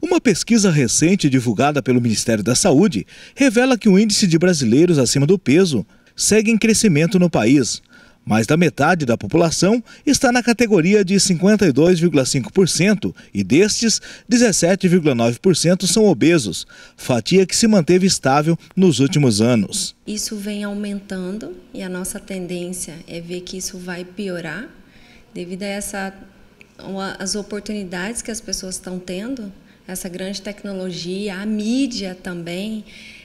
Uma pesquisa recente divulgada pelo Ministério da Saúde revela que o índice de brasileiros acima do peso segue em crescimento no país. Mais da metade da população está na categoria de 52,5% e destes, 17,9% são obesos, fatia que se manteve estável nos últimos anos. Isso vem aumentando e a nossa tendência é ver que isso vai piorar devido a as oportunidades que as pessoas estão tendo, essa grande tecnologia, a mídia também,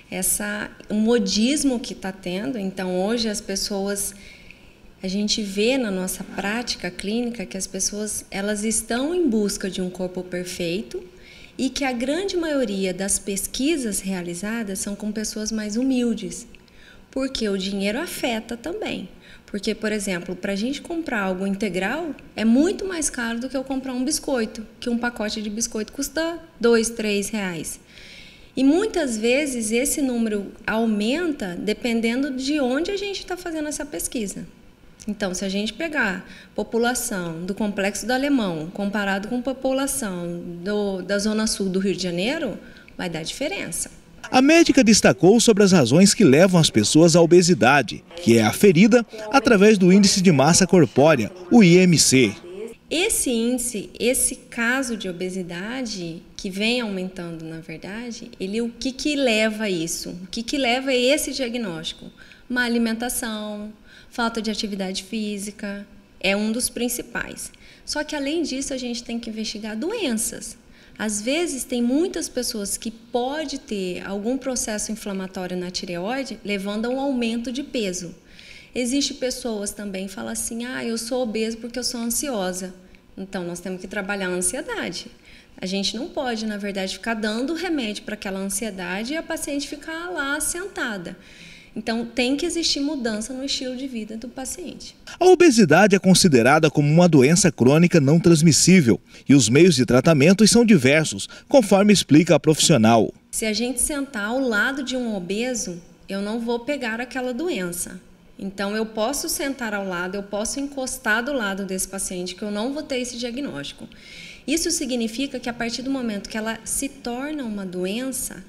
o modismo que está tendo. Então, hoje as pessoas... A gente vê na nossa prática clínica que as pessoas elas estão em busca de um corpo perfeito e que a grande maioria das pesquisas realizadas são com pessoas mais humildes, porque o dinheiro afeta também. Porque, por exemplo, para a gente comprar algo integral é muito mais caro do que eu comprar um biscoito, que um pacote de biscoito custa R$2, R$3. E muitas vezes esse número aumenta dependendo de onde a gente está fazendo essa pesquisa. Então, se a gente pegar a população do Complexo do Alemão comparado com a população da Zona Sul do Rio de Janeiro, vai dar diferença. A médica destacou sobre as razões que levam as pessoas à obesidade, que é aferida através do índice de massa corpórea, o IMC. Esse índice, esse caso de obesidade que vem aumentando, na verdade, o que leva a isso? O que leva a esse diagnóstico? Má alimentação, falta de atividade física, é um dos principais. Só que, além disso, a gente tem que investigar doenças. Às vezes, tem muitas pessoas que podem ter algum processo inflamatório na tireoide, levando a um aumento de peso. Existem pessoas também que falam assim, eu sou obeso porque eu sou ansiosa. Então, nós temos que trabalhar a ansiedade. A gente não pode, na verdade, ficar dando remédio para aquela ansiedade e a paciente ficar lá sentada. Então, tem que existir mudança no estilo de vida do paciente. A obesidade é considerada como uma doença crônica não transmissível e os meios de tratamento são diversos, conforme explica a profissional. Se a gente sentar ao lado de um obeso, eu não vou pegar aquela doença. Então, eu posso sentar ao lado, eu posso encostar do lado desse paciente que eu não vou ter esse diagnóstico. Isso significa que a partir do momento que ela se torna uma doença,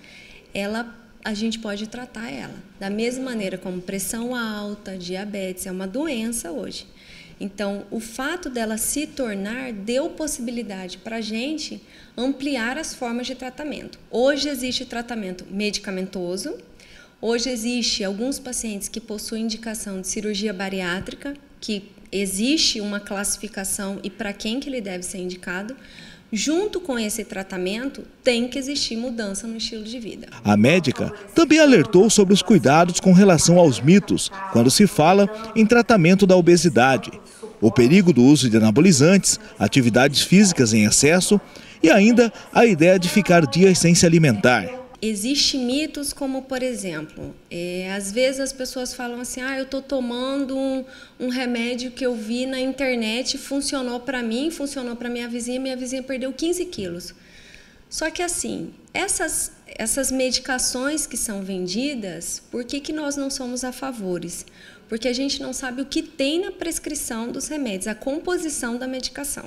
a gente pode tratar ela. Da mesma maneira como pressão alta, diabetes, é uma doença hoje. Então, o fato dela se tornar deu possibilidade para a gente ampliar as formas de tratamento. Hoje existe tratamento medicamentoso, hoje existe alguns pacientes que possuem indicação de cirurgia bariátrica, que existe uma classificação e para quem que ele deve ser indicado. Junto com esse tratamento, tem que existir mudança no estilo de vida. A médica também alertou sobre os cuidados com relação aos mitos quando se fala em tratamento da obesidade, o perigo do uso de anabolizantes, atividades físicas em excesso e ainda a ideia de ficar dias sem se alimentar. Existem mitos como, por exemplo, às vezes as pessoas falam assim, eu estou tomando um remédio que eu vi na internet, funcionou para mim, funcionou para minha vizinha perdeu 15 quilos. Só que assim, essas medicações que são vendidas, por que nós não somos a favores? Porque a gente não sabe o que tem na prescrição dos remédios, a composição da medicação.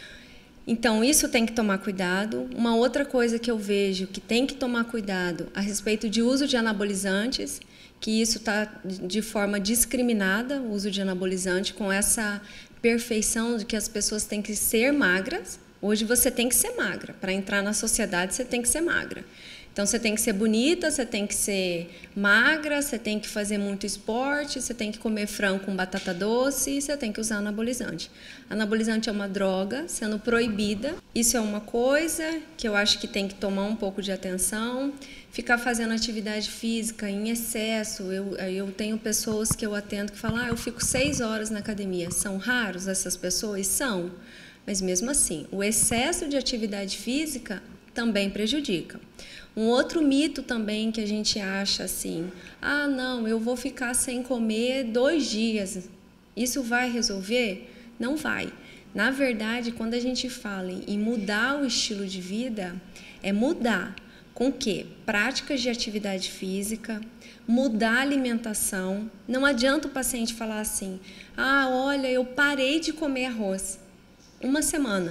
Então, isso tem que tomar cuidado. Uma outra coisa que eu vejo que tem que tomar cuidado a respeito de uso de anabolizantes, que isso está de forma discriminada, o uso de anabolizante, com essa perfeição de que as pessoas têm que ser magras. Hoje você tem que ser magra. Para entrar na sociedade, você tem que ser magra. Então, você tem que ser bonita, você tem que ser magra, você tem que fazer muito esporte, você tem que comer frango com batata doce e você tem que usar anabolizante. Anabolizante é uma droga, sendo proibida. Isso é uma coisa que eu acho que tem que tomar um pouco de atenção. Ficar fazendo atividade física em excesso. Eu tenho pessoas que eu atendo que falam, eu fico 6 horas na academia. São raros essas pessoas? São. Mas mesmo assim, o excesso de atividade física também prejudica. Um outro mito também que a gente acha assim, não, eu vou ficar sem comer 2 dias, isso vai resolver? Não vai. Na verdade, quando a gente fala em mudar o estilo de vida, é mudar com o quê? Práticas de atividade física, mudar a alimentação. Não adianta o paciente falar assim, olha, eu parei de comer arroz. 1 semana.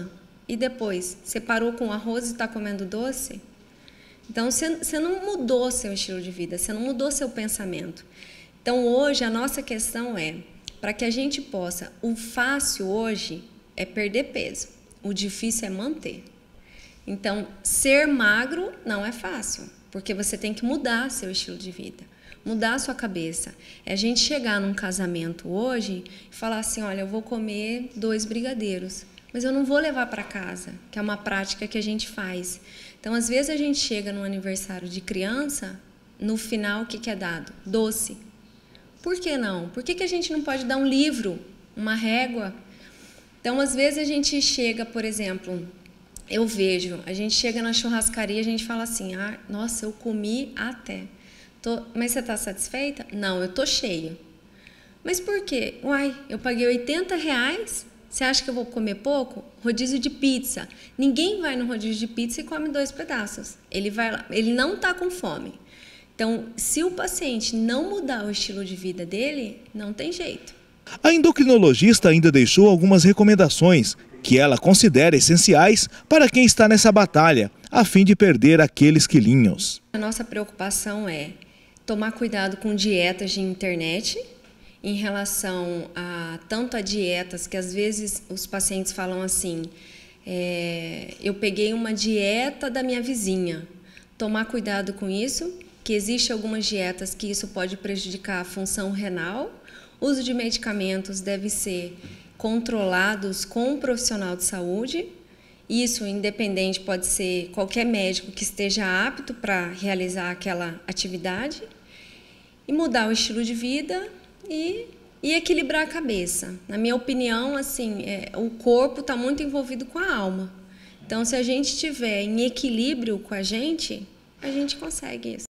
E depois, você parou com arroz e está comendo doce? Então, você não mudou seu estilo de vida, você não mudou seu pensamento. Então, hoje, a nossa questão é, para que a gente possa, o fácil hoje é perder peso, o difícil é manter. Então, ser magro não é fácil, porque você tem que mudar seu estilo de vida, mudar a sua cabeça. É a gente chegar num casamento hoje e falar assim, olha, eu vou comer 2 brigadeiros, mas eu não vou levar para casa, que é uma prática que a gente faz. Então, às vezes a gente chega num aniversário de criança, no final o que é dado? Doce. Por que não? Por que a gente não pode dar um livro, uma régua? Então, às vezes a gente chega, por exemplo, eu vejo, a gente chega na churrascaria, a gente fala assim, ah, nossa, eu comi até. Mas você está satisfeita? Não, eu estou cheia. Mas por quê? Uai, eu paguei R$80, você acha que eu vou comer pouco? Rodízio de pizza. Ninguém vai no rodízio de pizza e come 2 pedaços. Ele vai lá, ele não está com fome. Então, se o paciente não mudar o estilo de vida dele, não tem jeito. A endocrinologista ainda deixou algumas recomendações que ela considera essenciais para quem está nessa batalha, a fim de perder aqueles quilinhos. A nossa preocupação é tomar cuidado com dietas de internet, em relação a tanto a dietas que às vezes os pacientes falam assim, eu peguei uma dieta da minha vizinha. Tomar cuidado com isso, que existem algumas dietas que isso pode prejudicar a função renal. O uso de medicamentos deve ser controlados com um profissional de saúde. Isso, independente, pode ser qualquer médico que esteja apto para realizar aquela atividade. E mudar o estilo de vida e equilibrar a cabeça. Na minha opinião, assim, o corpo está muito envolvido com a alma. Então, se a gente estiver em equilíbrio com a gente consegue isso.